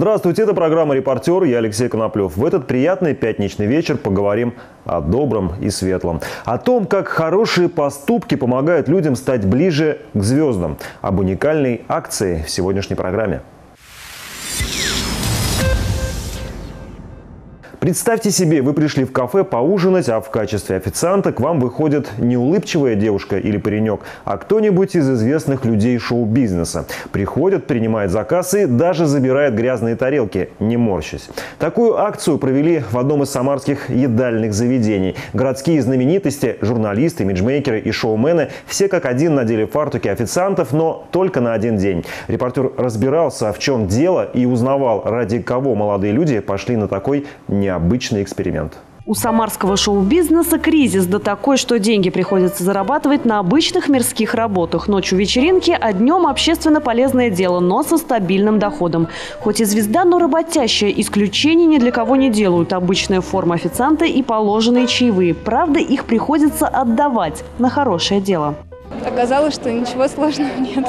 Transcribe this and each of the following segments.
Здравствуйте, это программа «Репортер», я Алексей Коноплев. В этот приятный пятничный вечер поговорим о добром и светлом. О том, как хорошие поступки помогают людям стать ближе к звездам. Об уникальной акции в сегодняшней программе. Представьте себе, вы пришли в кафе поужинать, а в качестве официанта к вам выходит не улыбчивая девушка или паренек, а кто-нибудь из известных людей шоу-бизнеса. Приходит, принимает заказ и даже забирает грязные тарелки, не морщась. Такую акцию провели в одном из самарских едальных заведений. Городские знаменитости, журналисты, имиджмейкеры и шоумены все как один надели фартуки официантов, но только на один день. Репортер разбирался, в чем дело, и узнавал, ради кого молодые люди пошли на такой необычный эксперимент. У самарского шоу-бизнеса кризис, да такой, что деньги приходится зарабатывать на обычных мирских работах. Ночью вечеринки, а днем общественно полезное дело, но со стабильным доходом. Хоть и звезда, но работящая, исключений ни для кого не делают. Обычная форма официанта и положенные чаевые. Правда, их приходится отдавать на хорошее дело. Оказалось, что ничего сложного нет.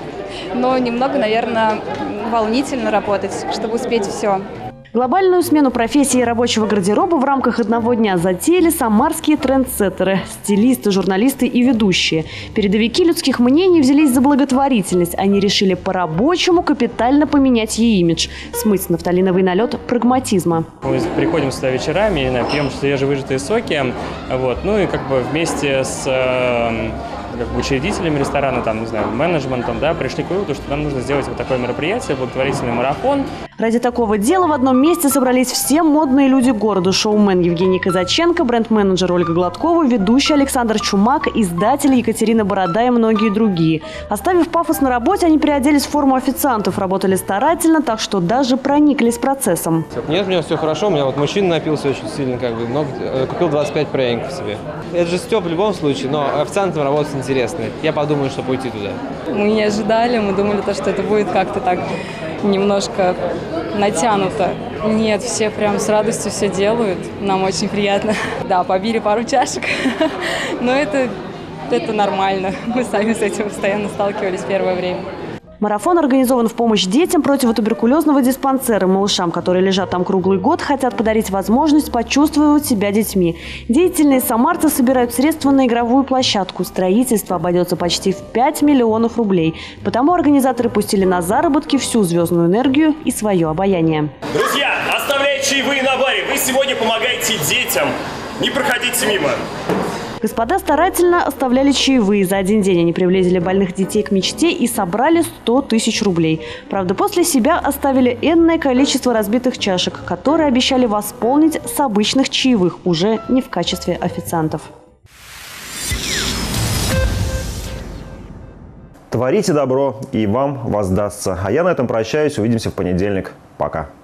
Но немного, наверное, волнительно работать, чтобы успеть все. Глобальную смену профессии и рабочего гардероба в рамках одного дня затеяли самарские трендсеттеры, стилисты, журналисты и ведущие. Передовики людских мнений взялись за благотворительность. Они решили по-рабочему капитально поменять ей имидж, смыть нафталиновый налет прагматизма. Мы приходим сюда вечерами, пьем свежевыжатые соки, ну и вместе с учредителями ресторана, менеджментом, пришли к выводу, что нам нужно сделать вот такое мероприятие, благотворительный марафон. Ради такого дела в одном месте собрались все модные люди города. Шоумен Евгений Казаченко, бренд-менеджер Ольга Гладкова, ведущий Александр Чумак, издатель Екатерина Борода и многие другие. Оставив пафос на работе, они переоделись в форму официантов, работали старательно, так что даже прониклись процессом. Нет, у меня все хорошо, у меня мужчина напился очень сильно, купил 25 пряников себе. Это же Степ в любом случае, но официантом работать интересно. Я подумаю, чтобы уйти туда. Мы не ожидали, мы думали, что это будет как-то так немножко натянуто. Нет, все прям с радостью все делают, нам очень приятно. Да, побили пару чашек, но это нормально. Мы сами с этим постоянно сталкивались в первое время. Марафон организован в помощь детям противотуберкулезного диспансера. Малышам, которые лежат там круглый год, хотят подарить возможность почувствовать себя детьми. Деятельные самарцы собирают средства на игровую площадку. Строительство обойдется почти в 5 миллионов рублей. Потому организаторы пустили на заработки всю звездную энергию и свое обаяние. Друзья, оставляйте чаевые на баре. Вы сегодня помогаете детям. Не проходите мимо. Господа старательно оставляли чаевые. За один день они приблизили больных детей к мечте и собрали 100 тысяч рублей. Правда, после себя оставили энное количество разбитых чашек, которые обещали восполнить с обычных чаевых, уже не в качестве официантов. Творите добро, и вам воздастся. А я на этом прощаюсь. Увидимся в понедельник. Пока.